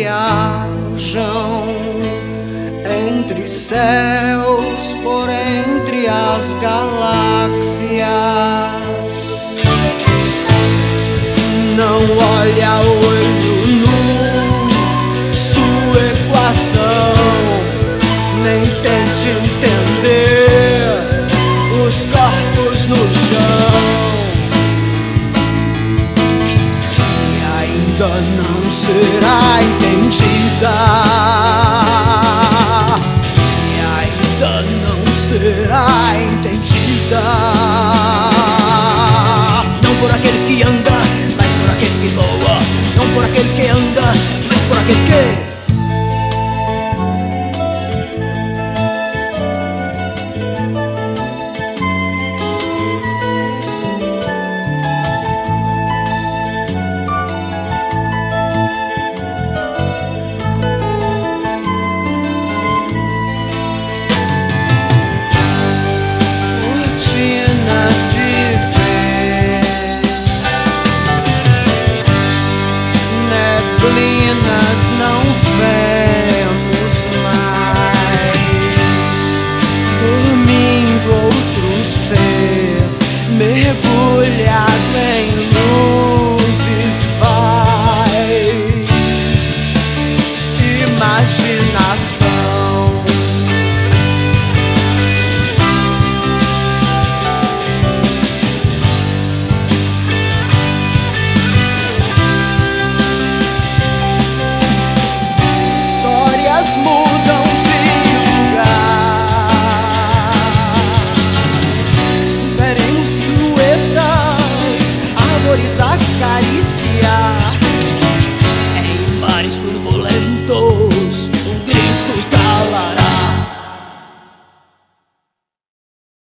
viajam entre céus, por entre as galáxias. Não olha a olho nu sua equação, nem tente entender os corpos no chão. E ainda não será entendida, e ainda não será entendida. Não por aquele que anda, mas por aquele que voa. Não por aquele que anda, mas por aquele que... Neblinas não vemos mais. Domingo outro ser mergulhado em luzes vai. Imagina